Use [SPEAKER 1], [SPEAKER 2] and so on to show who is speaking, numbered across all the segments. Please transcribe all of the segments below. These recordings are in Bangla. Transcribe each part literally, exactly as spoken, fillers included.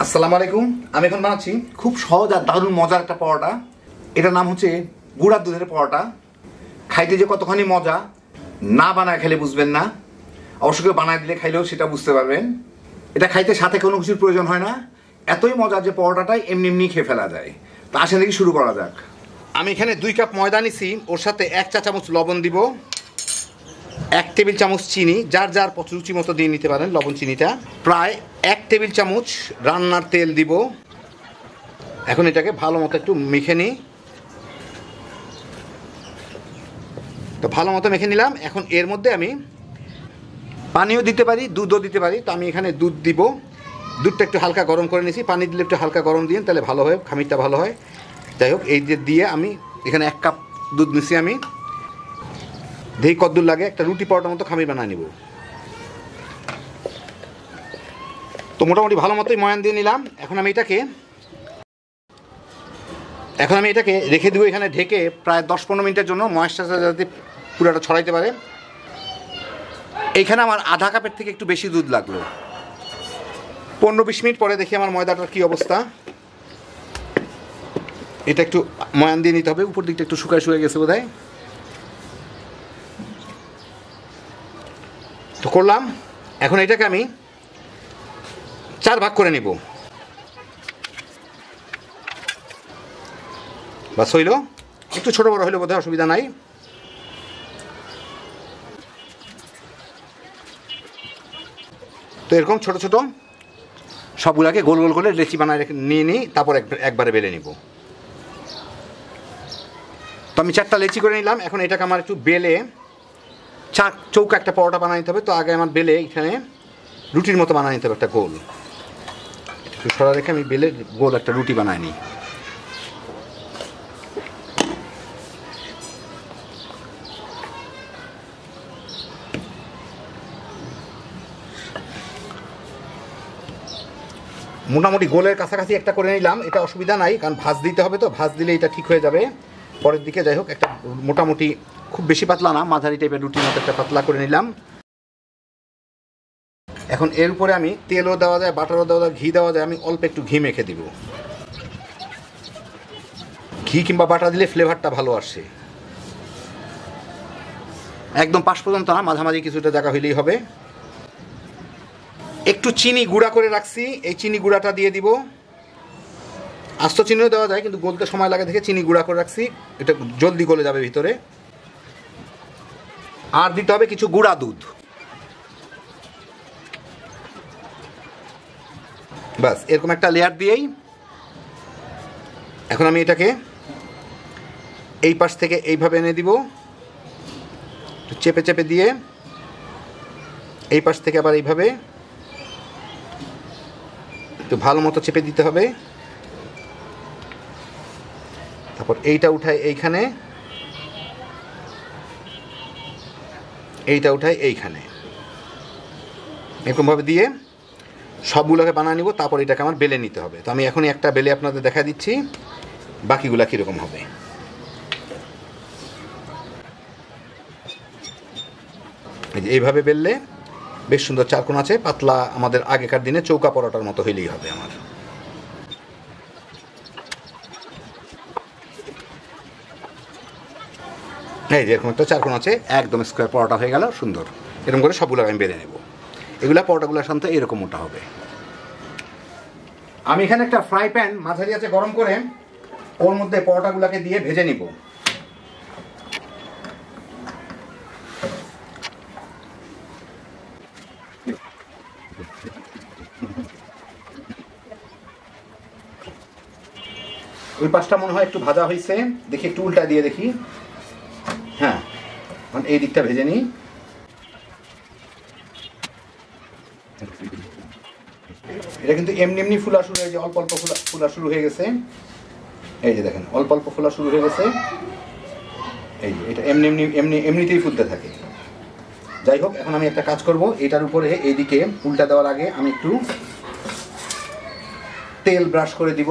[SPEAKER 1] আসসালামু আলাইকুম। আমি এখন বানাচ্ছি খুব সহজ আর দারুণ মজার একটা পরোটা। এটার নাম হচ্ছে গুঁড়ার দুধের পরোটা। খাইতে যে কতখানি মজা, না বানায় খেলে বুঝবেন না, অবশ্য কেউ বানায় দিলে খাইলেও সেটা বুঝতে পারবেন। এটা খাইতে সাথে কোনো কিছুর প্রয়োজন হয় না, এতই মজা যে পরোটাটাই এমনি এমনি খেয়ে ফেলা যায়। তো আসেন দেখি শুরু করা যাক। আমি এখানে দুই কাপ ময়দা নিছি, ওর সাথে এক চা চামচ লবণ দিব, এক টেবিল চামচ চিনি, যার যার রুচি মতো দিয়ে নিতে পারেন লবণ চিনিটা, প্রায় এক টেবিল চামচ রান্নার তেল দিব। এখন এটাকে ভালো মতো একটু মেখে নিই। তো ভালো মতো মেখে নিলাম। এখন এর মধ্যে আমি পানিও দিতে পারি, দুধও দিতে পারি। তো আমি এখানে দুধ দিব। দুধটা একটু হালকা গরম করে নিয়েছি, পানি দিলে একটু হালকা গরম দিন, তাহলে ভালো হয়, খামিরটা ভালো হয়। যাই হোক, এই যে দিয়ে আমি এখানে এক কাপ দুধ নিছি। আমি দেখি কদ্দূর লাগে, একটা রুটি পরোটার মতো খামির বানিয়ে নিব। তো মোটামুটি ভালো মতোই ময়ান দিয়ে নিলাম। এখন আমি এটাকে এখন আমি এটাকে রেখে দেবো এখানে ঢেকে প্রায় দশ পনেরো মিনিটের জন্য, ময়েশ্চারটা যাতে পুরোটা ছড়াইতে পারে। এইখানে আমার আধা কাপের থেকে একটু বেশি দুধ লাগলো। পনেরো বিশ মিনিট পরে দেখি আমার ময়দাটার কী অবস্থা। এটা একটু ময়ান দিয়ে নিতে হবে, উপর দিকটা একটু শুকায় শুয়ে গেছে বোধহয়। তো করলাম। এখন এটাকে আমি চার ভাগ করে নিব। বাস হইল, একটু ছোটো বড়ো হইলে বোধহয় অসুবিধা নাই। তো এরকম ছোটো ছোটো সবগুলাকে গোল গোল করে লেচি বানায় রেখে নিয়ে নিই, তারপর একবারে বেলে নিব। তো আমি চারটা লেচি করে নিলাম। এখন এটাকে আমার একটু বেলে চা চৌকা একটা পরোটা বানিয়ে নিতে হবে। তো আগে আমার বেলে এখানে রুটির মতো বানিয়ে নিতে হবে একটা গোল। একটু সরা রেখে আমি বেলে গোল একটা রুটি বানাই নিই। মোটামুটি গোলের কাছাকাছি একটা করে নিলাম। এটা অসুবিধা নাই, কারণ ভাঁজ দিতে হবে, তো ভাঁজ দিলে এটা ঠিক হয়ে যাবে পরের দিকে। যাই হোক, একটা মোটামুটি খুব বেশি পাতলা না, মাঝারি টাইপের রুটির মতো একটা পাতলা করে নিলাম। এখন এর উপরে আমি তেলও দেওয়া যায়, বাটারও দেওয়া যায়, ঘি দেওয়া যায়। আমি অল্প একটু ঘি মেখে দিব। ঘি কিংবা বাটার দিলে ফ্লেভারটা ভালো আসে। একদম পাশ পর্যন্ত না, মাঝামাঝি কিছুটা জায়গা হইলেই হবে। একটু চিনি গুঁড়া করে রাখছি, এই চিনি গুঁড়াটা দিয়ে দিব। আস্ত চিনিও দেওয়া যায়, কিন্তু গলতে সময় লাগে দেখে চিনি গুঁড়া করে রাখছি, এটা জলদি গলে যাবে ভিতরে। আর দিতে হবে কিছু গুঁড়া দুধ। বাস এরকম একটা লেয়ার দিয়েই এখন আমি এটাকে এই পাশ থেকে এইভাবে এনে দিব, চেপে চেপে দিয়ে এই পাশ থেকে আবার এইভাবে একটু ভালো মতো চেপে দিতে হবে। তারপর এইটা উঠায় এইখানে, এইটা উঠায় এইখানে, এরকমভাবে দিয়ে সবগুলোকে বানিয়ে নিব। তারপর এটাকে আমার বেলে নিতে হবে। তো আমি এখনই একটা বেলে আপনাদের দেখা দিচ্ছি, বাকিগুলা কীরকম হবে। এই যে এইভাবে বেললে বেশ সুন্দর চারকোণ আছে, পাতলা, আমাদের আগেকার দিনে চৌকা পরোটার মতো হইলেই হবে আমার। এই যে এরকম একটা চারকোণ আছে, একদম স্কোয়ার পরোটা হয়ে গেল সুন্দর। এরকম করে সবগুলো আমি বেলে নেব। এগুলা পরোটাগুলোর সাথে এরকম মোটা হবে। আমি এখানে একটা ফ্রাই প্যান মাঝারি আছে গরম করে, ওর মধ্যে পরোটাগুলোকে দিয়ে ভেজে নিব। ওই পাশটা মনে হয় একটু ভাজা হয়েছে, দেখি একটু উল্টা দিয়ে দেখি। হ্যাঁ, এই দিকটা ভেজে নিই। এটা কিন্তু এমনি এমনি ফুলা শুরু হয়ে যায়, অল্প অল্প ফুলা ফুলা শুরু হয়ে গেছে। এই যে দেখেন, অল্প অল্প ফুলা শুরু হয়ে গেছে। এই যে এটা এমনি এমনি এমনি এমনিতেই ফুলতে থাকে। যাই হোক, এখন আমি একটা কাজ করব, এটার উপরে এইদিকে উল্টা দেওয়ার আগে আমি একটু তেল ব্রাশ করে দিব।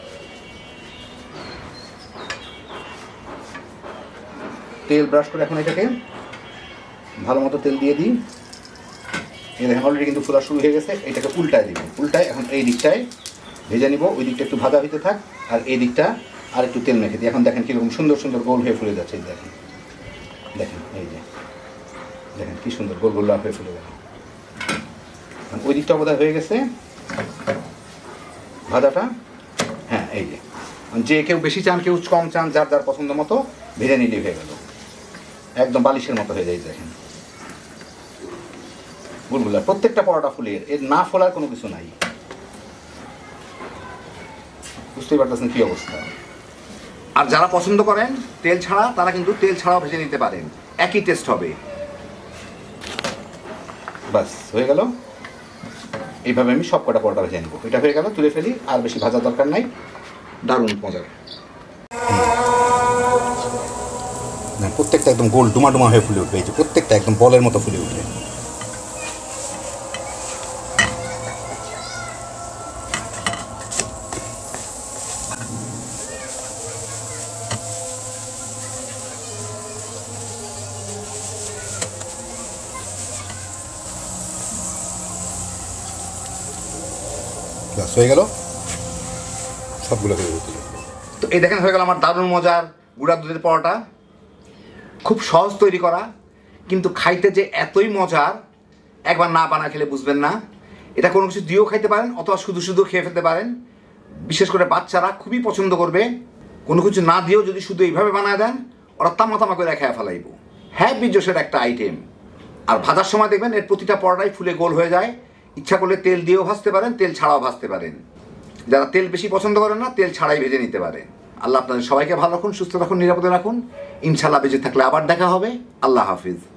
[SPEAKER 1] তেল ব্রাশ করে এখন এটাকে ভালো মতো তেল দিয়ে দিই। এই দেখেন অলরেডি কিন্তু ফোলা শুরু হয়ে গেছে। এটাকে উল্টায় দিব, উল্টায় এখন এই দিকটায় ভেজে নিব। ওই দিকটা একটু ভাজা হইতে থাক, আর এই দিকটা আর একটু তেল মেখে দিই। এখন দেখেন কীরকম সুন্দর সুন্দর গোল হয়ে ফুলে যাচ্ছে। দেখেন দেখেন এই যে দেখেন কী সুন্দর গোল গোল হয়ে ফুলে গেল। ওই দিকটা বোধহয় হয়ে গেছে ভাজাটা। হ্যাঁ এই যে, যে কেউ বেশি চান কেউ কম চান, যার যার পছন্দ মতো ভেজে নিলেই হয়ে গেল। একদম বালিশের মতো হয়ে যায়। দেখেন গুলগুলা প্রত্যেকটা পরোটা ফুলের, এর না ফোলার কোনো কিছু নাই। বুঝতেই পারতেছেন কী অবস্থা। আর যারা পছন্দ করেন তেল ছাড়া, তারা কিন্তু তেল ছাড়াও ভেজে নিতে পারেন, একই টেস্ট হবে। বাস হয়ে গেল। এইভাবে আমি সব কটা পরোটা ভেজে নেব। এটা হয়ে গেল, তুলে ফেলি, আর বেশি ভাজার দরকার নাই। দারুণ মজার। প্রত্যেকটা একদম গোল ডুমা ডুমা হয়ে ফুলে উঠবে। এই যে প্রত্যেকটা একদম বলের মতো ফুলে উঠবে। ব্যাস হয়ে গেল, সবগুলো হয়ে গেল। তো এই দেখেন হয়ে গেল আমার দারুণ মজার গুঁড়া দুধের পরোটা। খুব সহজ তৈরি করা, কিন্তু খাইতে যে এতই মজার, একবার না বানা খেলে বুঝবেন না। এটা কোনো কিছু দিয়েও খাইতে পারেন, অথবা শুধু শুধু খেয়ে ফেলতে পারেন। বিশেষ করে বাচ্চারা খুবই পছন্দ করবে। কোনো কিছু না দিয়েও যদি শুধু এইভাবে বানায় দেন, ওরা তামা তামা করে খেয়ে ফেলাইব। হ্যাঁ বিজোসের একটা আইটেম। আর ভাজার সময় দেখবেন এর প্রতিটা পরোটাই ফুলে গোল হয়ে যায়। ইচ্ছা করলে তেল দিয়েও ভাজতে পারেন, তেল ছাড়াও ভাজতে পারেন। যারা তেল বেশি পছন্দ করেন না, তেল ছাড়াই ভেজে নিতে পারে। আল্লাহ আপনাদের সবাইকে ভালো রাখুন, সুস্থ রাখুন, নিরাপদে রাখুন। ইনশাল্লাহ বেঁচে থাকলে আবার দেখা হবে। আল্লাহ হাফিজ।